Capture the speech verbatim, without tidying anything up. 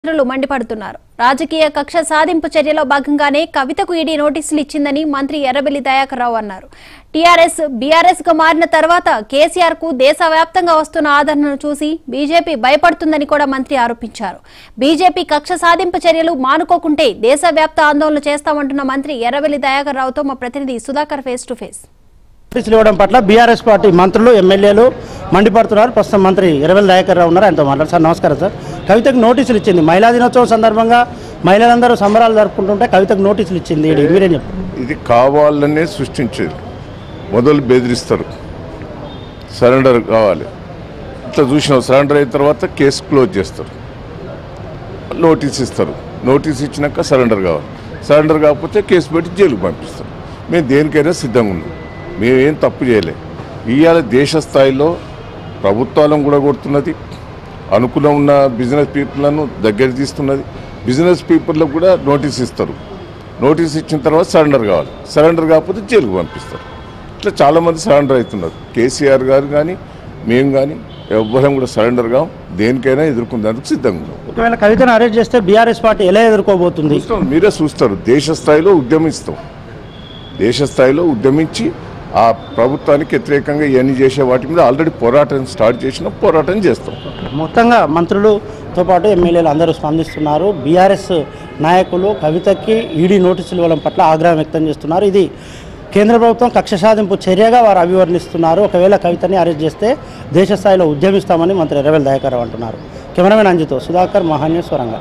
మంత్రులు మండిపడుతున్నారు. రాజకీయ కక్ష సాధింపు చర్యలో భాగంగానే కవితకు ఈడీ నోటీసులు ఇచ్చిందని మంత్రి ఎర్రబెల్లి దయాకర్ రావు అన్నారు. టీఆర్ఎస్ బీఆర్ఎస్ గా మారిన తర్వాత కేసీఆర్ కు దేశవ్యాప్తంగా వస్తున్న ఆదరణను చూసి బీజేపీ భయపడుతుందని కూడా మంత్రి ఆరోపించారు. బీజేపీ కక్ష సాధింపు చర్యలు మానుకోకుంటే దేశవ్యాప్త ఆందోళన చేస్తామంటున్న మంత్రి ఎర్రబెల్లి దయాకర్ రావుతో మా ప్రతినిధి సుధాకర్ ఫేస్ టు ఫేస్. నోటీసులు ఇవ్వడం పట్ల బీఆర్ఎస్ పార్టీ మంత్రులు ఎమ్మెల్యేలు మండిపడుతున్నారు. ప్రస్తుతం మంత్రి ఎర్రబెల్లి దయాకర్ రావు ఉన్నారు, ఆయనతో మాట్లాడారు. సార్ నమస్కారం. సార్, కవితకు నోటీసులు ఇచ్చింది. మహిళా దినోత్సవం సందర్భంగా మహిళలందరూ సంబరాలు జరుపుకుంటుంటే కవితకు నోటీసులు ఇచ్చింది. మీరేం చెప్పారు? ఇది కావాలనే సృష్టించేది. మొదలు బెదిరిస్తారు, సరెండర్ కావాలి, ఇట్లా చూసినాం. సరెండర్ అయిన తర్వాత కేసు క్లోజ్ చేస్తారు, నోటీస్ ఇస్తారు. నోటీస్ ఇచ్చినాక సరెండర్ కావాలి, సరెండర్ కాకపోతే కేసు పెట్టి జైలుకు పంపిస్తారు. మేము దేనికైనా సిద్ధంగా ఉన్నాం, మేమేం తప్పు చేయలే. ఇవాళ దేశ స్థాయిలో ప్రభుత్వాలను కూడా కొడుతున్నది, అనుకూలం ఉన్న బిజినెస్ పీపుల్లను దగ్గర తీస్తున్నది. బిజినెస్ పీపుల్లకు కూడా నోటీస్ ఇస్తారు. నోటీస్ ఇచ్చిన తర్వాత సరెండర్ కావాలి, సరెండర్ కాకపోతే జైలుకు పంపిస్తారు. ఇట్లా చాలామంది సరెండర్ అవుతున్నారు. కేసీఆర్ గారు కానీ మేము కానీ ఎవ్వరం కూడా సరెండర్ కాం, దేనికైనా ఎదుర్కొనేందుకు సిద్ధంగా ఉన్నాం. ఒకవేళ కవితను అరెస్ట్ చేస్తే బీఆర్ఎస్ పార్టీ ఎలా ఎదుర్కోబోతుంది? మీరే చూస్తారు. దేశ స్థాయిలో ఉద్యమిస్తాం, దేశ స్థాయిలో ఉద్యమించి ఆ ప్రభుత్వానికి వ్యతిరేకంగా ఇవన్నీ చేసే వాటి మీద ఆల్రెడీ పోరాటం స్టార్ట్ చేసిన పోరాటం చేస్తాం. మొత్తంగా మంత్రులతో పాటు ఎమ్మెల్యేలు అందరూ స్పందిస్తున్నారు. బీఆర్ఎస్ నాయకులు కవితకి ఈడీ నోటీసులు ఇవ్వడం పట్ల ఆగ్రహం వ్యక్తం చేస్తున్నారు. ఇది కేంద్ర ప్రభుత్వం కక్ష సాధింపు చర్యగా వారు అభివర్ణిస్తున్నారు. ఒకవేళ కవితని అరెస్ట్ చేస్తే దేశ స్థాయిలో ఉద్యమిస్తామని మంత్రి ఎర్రబెల్లి దయాకర్ రావు అంటున్నారు. కెమెరామెన్ అంజితో సుధాకర్, మహాన్యూస్ వరంగల్.